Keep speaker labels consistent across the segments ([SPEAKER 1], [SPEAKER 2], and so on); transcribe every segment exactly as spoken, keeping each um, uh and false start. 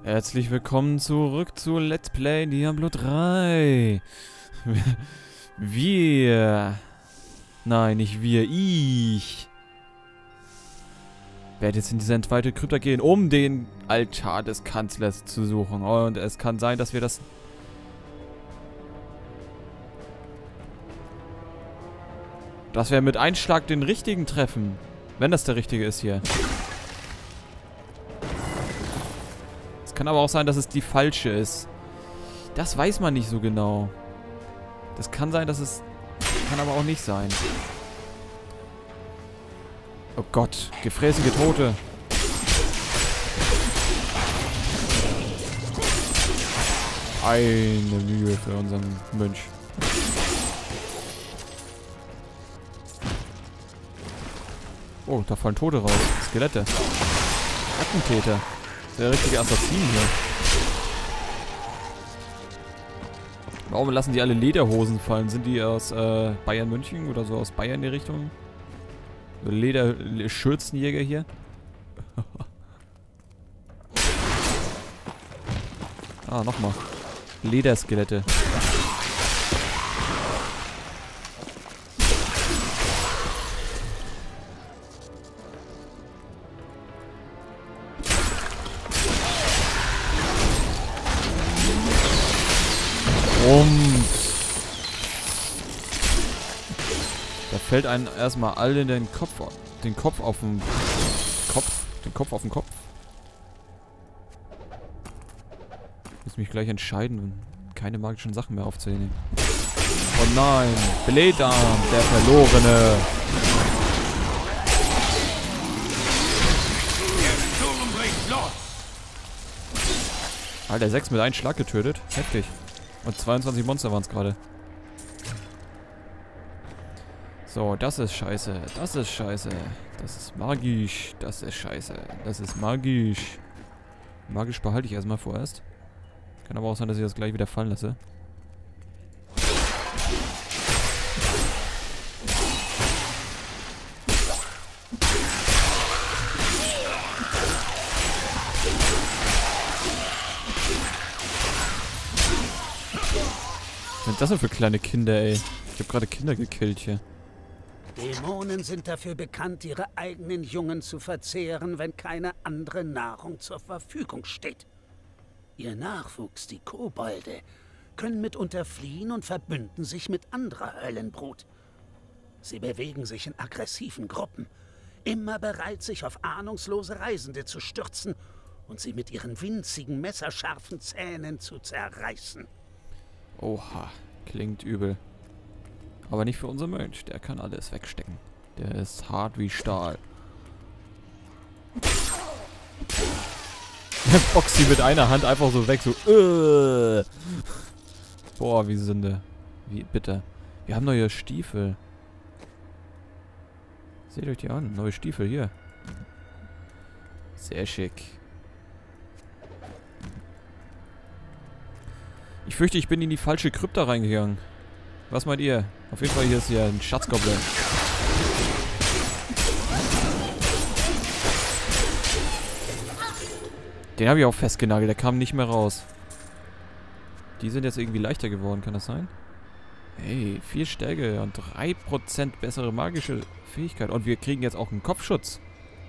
[SPEAKER 1] Herzlich willkommen zurück zu Let's Play Diablo drei. Wir... Nein, nicht wir, ich... werde jetzt in diese entweihte Krypta gehen, um den Altar des Kanzlers zu suchen. Und es kann sein, dass wir das... dass wir mit Einschlag den richtigen treffen. Wenn das der richtige ist hier. Kann aber auch sein, dass es die falsche ist. Das weiß man nicht so genau. Das kann sein, dass es... Kann aber auch nicht sein. Oh Gott, gefräßige Tote. Eine Mühe für unseren Mönch. Oh, da fallen Tote raus. Skelette. Attentäter. Der richtige Assassin hier. Warum lassen die alle Lederhosen fallen? Sind die aus äh, Bayern München oder so aus Bayern die Richtung? So Leder-Schürzenjäger hier. Ah, nochmal. Lederskelette. Und da fällt einem erstmal alle den Kopf, den Kopf auf den Kopf, den Kopf auf den Kopf. Ich muss mich gleich entscheiden, keine magischen Sachen mehr aufzunehmen. Oh nein, Beledarm, der Verlorene. Alter, sechs mit einem Schlag getötet. Heftig. Und zweiundzwanzig Monster waren es gerade. So, das ist scheiße. Das ist scheiße. Das ist magisch. Das ist scheiße. Das ist magisch. Magisch behalte ich erstmal vorerst. Kann aber auch sein, dass ich das gleich wieder fallen lasse. Was sind das denn für kleine Kinder, ey? Ich hab gerade Kinder gekillt hier.
[SPEAKER 2] Dämonen sind dafür bekannt, ihre eigenen Jungen zu verzehren, wenn keine andere Nahrung zur Verfügung steht. Ihr Nachwuchs, die Kobolde, können mitunter fliehen und verbünden sich mit anderer Höllenbrut. Sie bewegen sich in aggressiven Gruppen, immer bereit, sich auf ahnungslose Reisende zu stürzen und sie mit ihren winzigen, messerscharfen Zähnen zu zerreißen.
[SPEAKER 1] Oha, klingt übel. Aber nicht für unseren Mönch, der kann alles wegstecken. Der ist hart wie Stahl. Der boxt sie mit einer Hand einfach so weg, so äh. Boah, wie Sünde. Wie bitter. Wir haben neue Stiefel. Seht euch die an, neue Stiefel hier. Sehr schick. Ich fürchte, ich bin in die falsche Krypta reingegangen. Was meint ihr? Auf jeden Fall, hier ist ja ein Schatzgoblin. Den habe ich auch festgenagelt, der kam nicht mehr raus. Die sind jetzt irgendwie leichter geworden, kann das sein? Hey, vier Stärke und drei Prozent bessere magische Fähigkeit. Und wir kriegen jetzt auch einen Kopfschutz.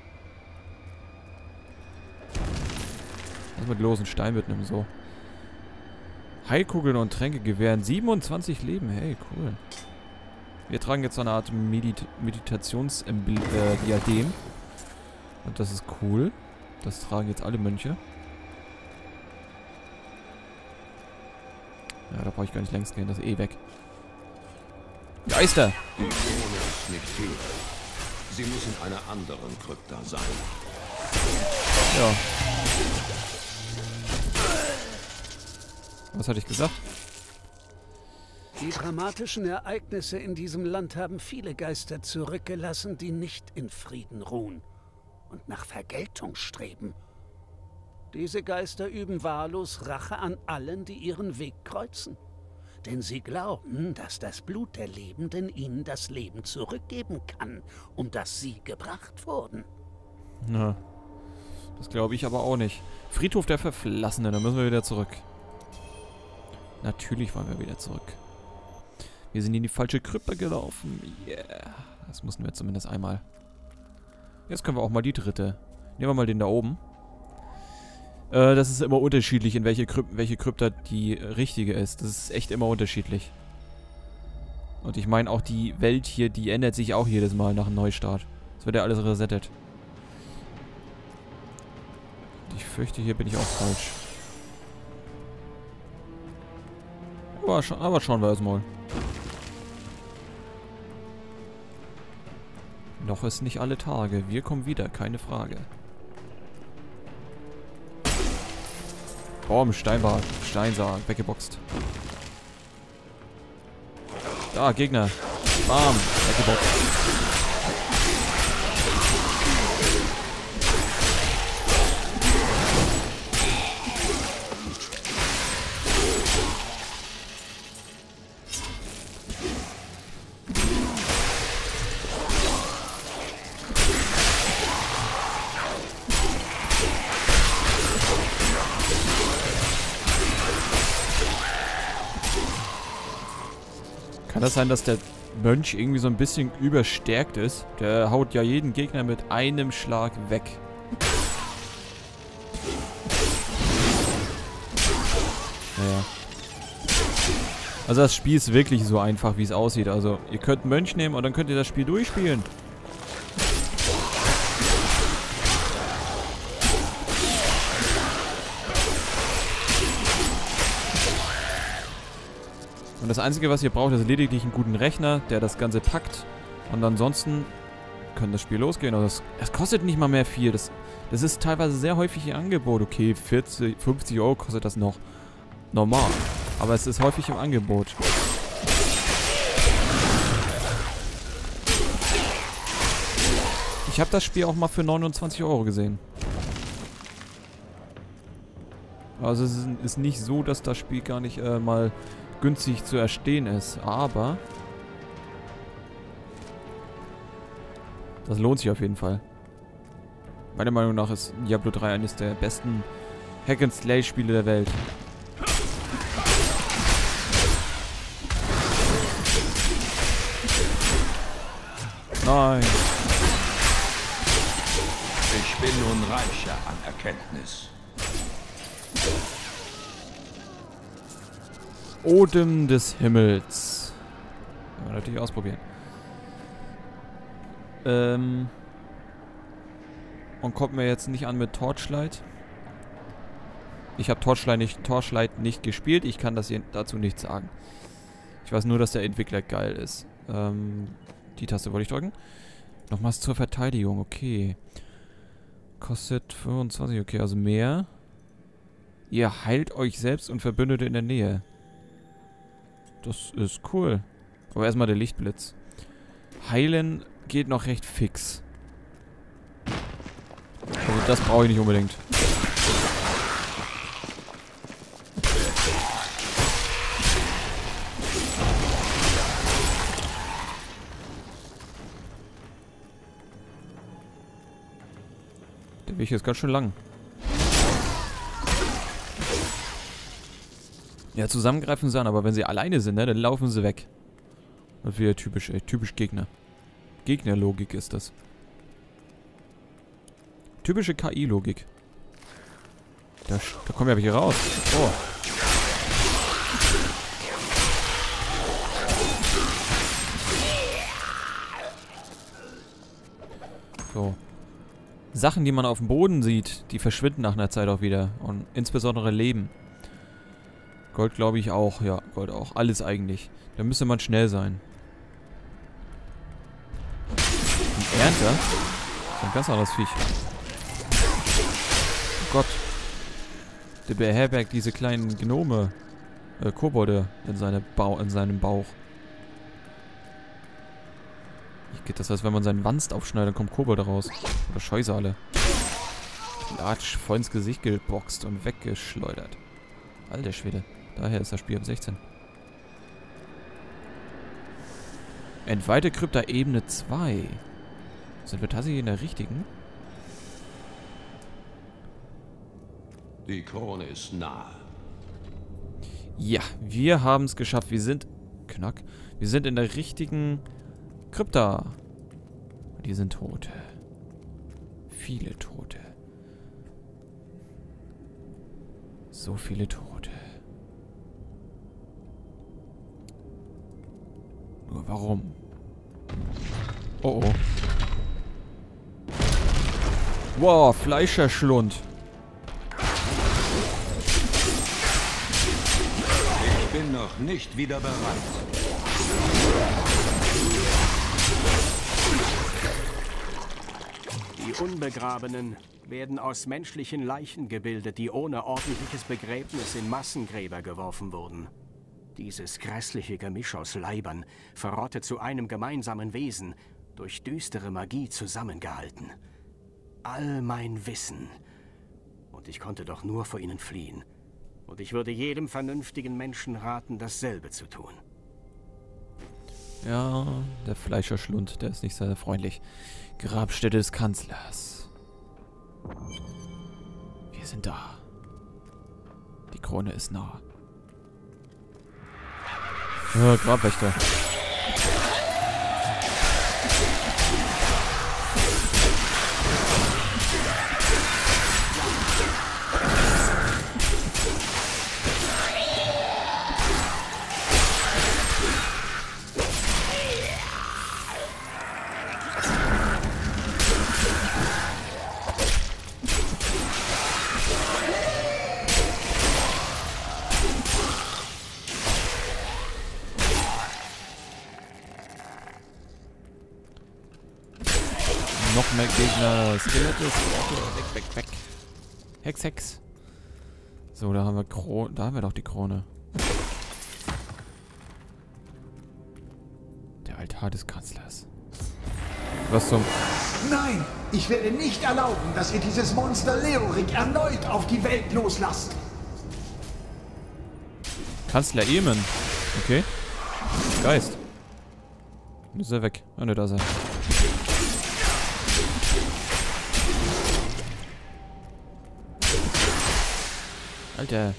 [SPEAKER 1] Was mit losen Stein mitnehmen, so. Heilkugeln und Tränke gewähren siebenundzwanzig Leben. Hey, cool. Wir tragen jetzt so eine Art Medit Meditations-Diadem. Und das ist cool. Das tragen jetzt alle Mönche. Ja, da brauche ich gar nicht längst gehen. Das ist eh weg. Geister!
[SPEAKER 3] Die Krone ist nicht hier. Sie muss in einer anderen Krypta sein.
[SPEAKER 1] Ja. Was hatte ich gesagt?
[SPEAKER 2] Die dramatischen Ereignisse in diesem Land haben viele Geister zurückgelassen, die nicht in Frieden ruhen und nach Vergeltung streben. Diese Geister üben wahllos Rache an allen, die ihren Weg kreuzen. Denn sie glauben, dass das Blut der Lebenden ihnen das Leben zurückgeben kann, um das sie gebracht wurden.
[SPEAKER 1] Na. Das glaube ich aber auch nicht. Friedhof der Verflassenen, da müssen wir wieder zurück. Natürlich wollen wir wieder zurück. Wir sind in die falsche Krypta gelaufen. Yeah. Das mussten wir zumindest einmal. Jetzt können wir auch mal die dritte. Nehmen wir mal den da oben. Äh, das ist immer unterschiedlich, in welche, Kryp welche Krypta die richtige ist. Das ist echt immer unterschiedlich. Und ich meine auch die Welt hier, die ändert sich auch jedes Mal nach einem Neustart. Es wird ja alles resettet. Ich fürchte, hier bin ich auch falsch. Aber, scha aber schauen wir erstmal. Noch ist nicht alle Tage. Wir kommen wieder, keine Frage. Boom, Steinbart, Steinsarg, weggeboxt. Da, Gegner. Bam, weggeboxt. Kann das sein, dass der Mönch irgendwie so ein bisschen überstärkt ist? Der haut ja jeden Gegner mit einem Schlag weg. Naja. Also das Spiel ist wirklich so einfach, wie es aussieht. Also ihr könnt einen Mönch nehmen und dann könnt ihr das Spiel durchspielen. Und das Einzige, was ihr braucht, ist lediglich einen guten Rechner, der das Ganze packt. Und ansonsten kann das Spiel losgehen. Und das, das kostet nicht mal mehr viel. Das, das ist teilweise sehr häufig im Angebot. Okay, vierzig, fünfzig Euro kostet das noch normal. Aber es ist häufig im Angebot. Ich habe das Spiel auch mal für neunundzwanzig Euro gesehen. Also es ist, ist nicht so, dass das Spiel gar nicht äh, mal günstig zu erstehen ist, aber das lohnt sich auf jeden Fall. Meiner Meinung nach ist Diablo drei eines der besten Hack-and-Slay-Spiele der Welt. Nein.
[SPEAKER 3] Ich bin nun reicher an Erkenntnis.
[SPEAKER 1] Odem des Himmels. Können wir natürlich ausprobieren. Ähm. Und kommt mir jetzt nicht an mit Torchlight. Ich habe Torchlight nicht, Torchlight nicht gespielt. Ich kann das hier dazu nicht sagen. Ich weiß nur, dass der Entwickler geil ist. Ähm, die Taste wollte ich drücken. Nochmals zur Verteidigung. Okay. Kostet fünfundzwanzig. Okay, also mehr. Ihr heilt euch selbst und Verbündete in der Nähe. Das ist cool. Aber erstmal der Lichtblitz. Heilen geht noch recht fix. Also das brauche ich nicht unbedingt. Der Weg ist ganz schön lang. Ja, zusammengreifen sie an, aber wenn sie alleine sind, ne, dann laufen sie weg. Das ist wieder typisch, ey, typisch Gegner. Gegnerlogik ist das. Typische K I-Logik. Da, da kommen wir aber hier raus. Oh. So. Sachen, die man auf dem Boden sieht, die verschwinden nach einer Zeit auch wieder. Und insbesondere Leben. Gold glaube ich auch, ja, Gold auch. Alles eigentlich. Da müsste man schnell sein. Ein Ernter? Das ist ein ganz anderes Viech. Oh Gott. Der beherbergt diese kleinen Gnome, äh, Kobolde in, seine Bau in seinem Bauch. Wie geht das, als wenn man seinen Wanst aufschneidet, dann kommt Kobolde raus. Oder Scheusale. Latsch, voll ins Gesicht geboxt und weggeschleudert. Alter Schwede. Daher ist das Spiel ab sechzehn. Entweihte Krypta Ebene zwei. Sind wir tatsächlich in der richtigen?
[SPEAKER 3] Die Krone ist nahe.
[SPEAKER 1] Ja, wir haben es geschafft. Wir sind... Knack. Wir sind in der richtigen Krypta. Die sind Tote. Viele Tote. So viele Tote. Nur warum? Oh oh. Wow, Fleischerschlund.
[SPEAKER 3] Ich bin noch nicht wieder bereit.
[SPEAKER 4] Die Unbegrabenen werden aus menschlichen Leichen gebildet, die ohne ordentliches Begräbnis in Massengräber geworfen wurden. Dieses grässliche Gemisch aus Leibern verrottet zu einem gemeinsamen Wesen, durch düstere Magie zusammengehalten. All mein Wissen. Und ich konnte doch nur vor ihnen fliehen. Und ich würde jedem vernünftigen Menschen raten, dasselbe zu tun.
[SPEAKER 1] Ja, der Fleischerschlund, der ist nicht sehr freundlich. Grabstätte des Kanzlers. Wir sind da. Die Krone ist nah. Ja, Grabwächter. Noch mehr Gegner. Skelette, Skelette. Weg, weg, weg. Hex, Hex. So, da haben wir Krone. Da haben wir doch die Krone. Der Altar des Kanzlers. Was zum...
[SPEAKER 5] Nein! Ich werde nicht erlauben, dass ihr dieses Monster Leorik erneut auf die Welt loslasst!
[SPEAKER 1] Kanzler Eamon. Okay. Geist. Ist er weg. Ah, ne, da ist er. Alter.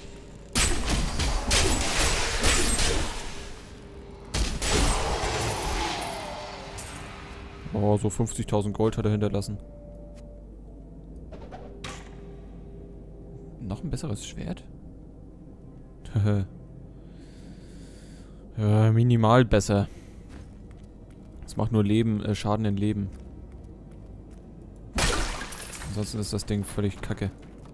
[SPEAKER 1] Oh, so fünfzigtausend Gold hat er hinterlassen. Noch ein besseres Schwert? Ja, minimal besser. Das macht nur Leben, äh, Schaden in Leben. Ansonsten ist das Ding völlig kacke.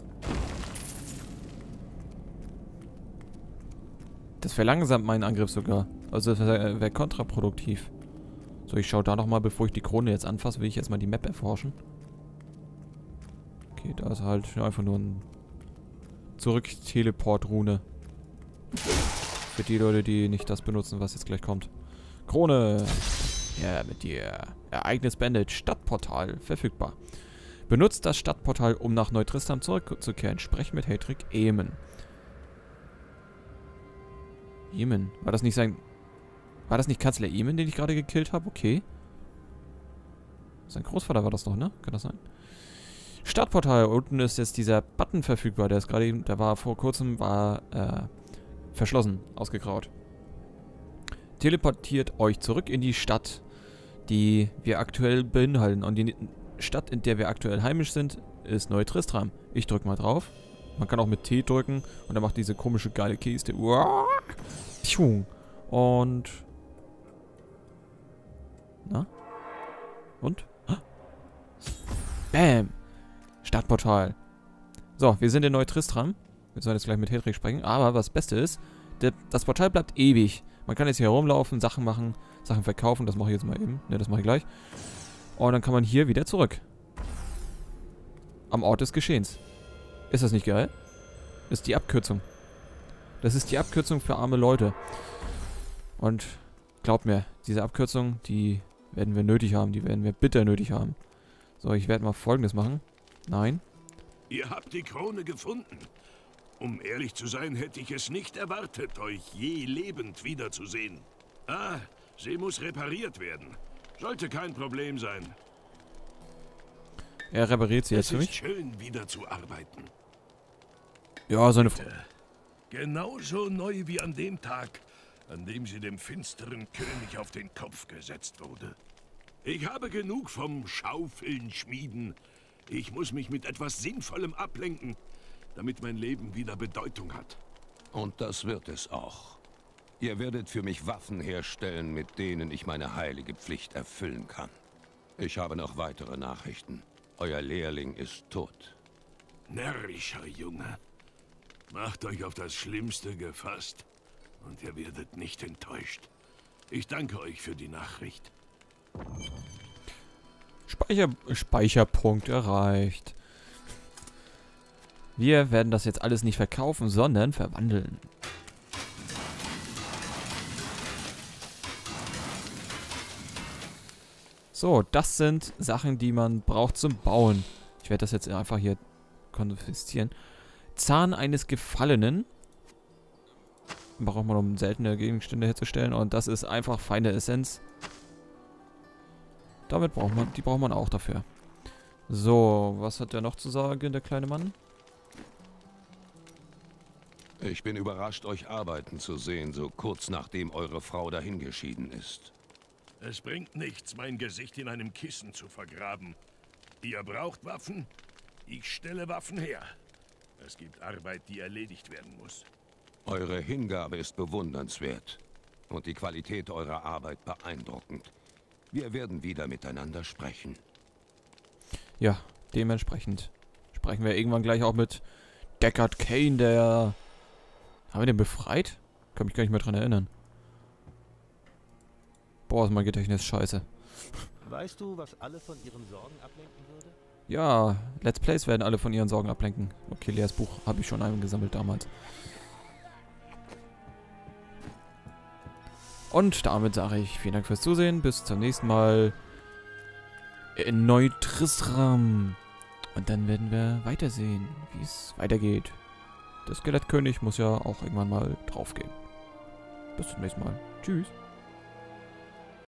[SPEAKER 1] Das verlangsamt meinen Angriff sogar. Also das wäre wär kontraproduktiv. So, ich schaue da nochmal, bevor ich die Krone jetzt anfasse, will ich jetzt mal die Map erforschen. Okay, da ist halt einfach nur ein Zurück-Teleport-Rune. Für die Leute, die nicht das benutzen, was jetzt gleich kommt. Krone. Ja, mit dir. Ereignis beendet. Stadtportal verfügbar. Benutzt das Stadtportal, um nach Neu-Tristram zurückzukehren. Sprecht mit Haedrig Eamon. Eamon. War das nicht sein... War das nicht Kanzler Eamon, den ich gerade gekillt habe? Okay. Sein Großvater war das doch, ne? Kann das sein? Stadtportal. Unten ist jetzt dieser Button verfügbar. Der ist gerade eben... Der war vor kurzem... War, äh... verschlossen. Ausgegraut. Teleportiert euch zurück in die Stadt, die wir aktuell beinhalten. Und die Stadt, in der wir aktuell heimisch sind, ist Neu-Tristram. Ich drück mal drauf. Man kann auch mit T drücken und er macht diese komische geile Kiste. Und... Na? Und? Bam! Stadtportal. So, wir sind in Neu-Tristram. Wir sollen jetzt gleich mit Haedrig sprechen. Aber was das Beste ist, der, das Portal bleibt ewig. Man kann jetzt hier herumlaufen, Sachen machen, Sachen verkaufen. Das mache ich jetzt mal eben. Ne, das mache ich gleich. Und dann kann man hier wieder zurück. Am Ort des Geschehens. Ist das nicht geil? Das ist die Abkürzung. Das ist die Abkürzung für arme Leute. Und glaubt mir, diese Abkürzung, die werden wir nötig haben. Die werden wir bitter nötig haben. So, ich werde mal Folgendes machen. Nein.
[SPEAKER 6] Ihr habt die Krone gefunden. Um ehrlich zu sein, hätte ich es nicht erwartet, euch je lebend wiederzusehen. Ah, sie muss repariert werden. Sollte kein Problem sein.
[SPEAKER 1] Er repariert sie jetzt für mich.
[SPEAKER 6] Es ist schön, wieder zu arbeiten.
[SPEAKER 1] Ja, seine...
[SPEAKER 6] Genauso neu wie an dem Tag, an dem sie dem finsteren König auf den Kopf gesetzt wurde. Ich habe genug vom Schaufeln schmieden. Ich muss mich mit etwas Sinnvollem ablenken, damit mein Leben wieder Bedeutung hat.
[SPEAKER 3] Und das wird es auch. Ihr werdet für mich Waffen herstellen, mit denen ich meine heilige Pflicht erfüllen kann. Ich habe noch weitere Nachrichten. Euer Lehrling ist tot.
[SPEAKER 6] Närrischer Junge. Macht euch auf das Schlimmste gefasst und ihr werdet nicht enttäuscht. Ich danke euch für die Nachricht.
[SPEAKER 1] Speicher, Speicherpunkt erreicht. Wir werden das jetzt alles nicht verkaufen, sondern verwandeln. So, das sind Sachen, die man braucht zum Bauen. Ich werde das jetzt einfach hier konfiszieren. Zahn eines Gefallenen. Braucht man, um seltene Gegenstände herzustellen. Und das ist einfach feine Essenz. Damit braucht man, die braucht man auch dafür. So, was hat der noch zu sagen, der kleine Mann?
[SPEAKER 3] Ich bin überrascht, euch arbeiten zu sehen, so kurz nachdem eure Frau dahingeschieden ist.
[SPEAKER 6] Es bringt nichts, mein Gesicht in einem Kissen zu vergraben. Ihr braucht Waffen? Ich stelle Waffen her. Es gibt Arbeit, die erledigt werden muss.
[SPEAKER 3] Eure Hingabe ist bewundernswert und die Qualität eurer Arbeit beeindruckend. Wir werden wieder miteinander sprechen.
[SPEAKER 1] Ja, dementsprechend sprechen wir irgendwann gleich auch mit Deckard Cain, der... Haben wir den befreit? Kann mich gar nicht mehr dran erinnern. Boah, ist mein Gedächtnis scheiße.
[SPEAKER 7] Weißt du, was alle von ihren Sorgen ablenken würde?
[SPEAKER 1] Ja, Let's Plays werden alle von ihren Sorgen ablenken. Okay, Leas Buch habe ich schon eingesammelt damals. Und damit sage ich vielen Dank fürs Zusehen. Bis zum nächsten Mal in Neu-Tristram. Und dann werden wir weitersehen, wie es weitergeht. Der Skelettkönig muss ja auch irgendwann mal draufgehen. Bis zum nächsten Mal. Tschüss.